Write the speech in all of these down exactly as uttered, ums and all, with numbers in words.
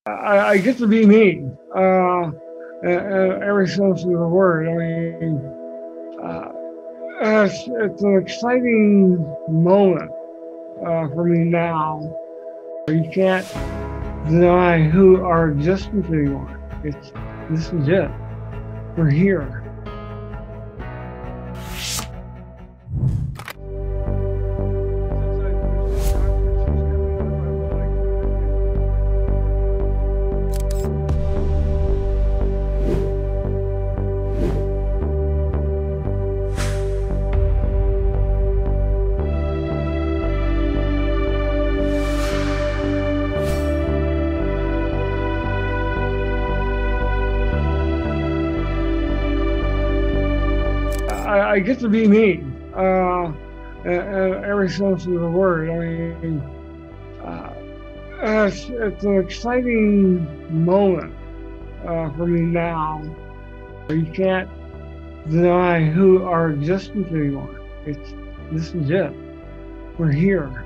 I, I get to be me, uh, in, in every sense of the word. I mean, uh, it's, it's an exciting moment uh, for me now. You can't deny who our existence anymore. It's, this is it. We're here. I, I get to be me, uh, in, in every sense of the word. I mean, uh, it's, it's an exciting moment uh, for me now. You can't deny who our existence anymore. It's, this is it. We're here.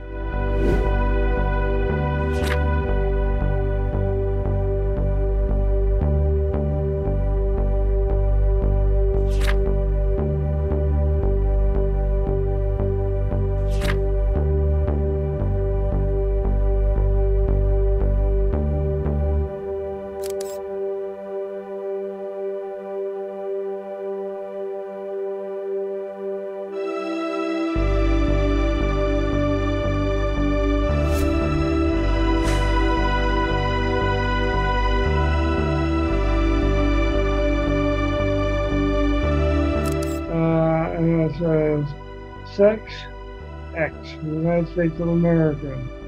And it says, Sex X, United States of America.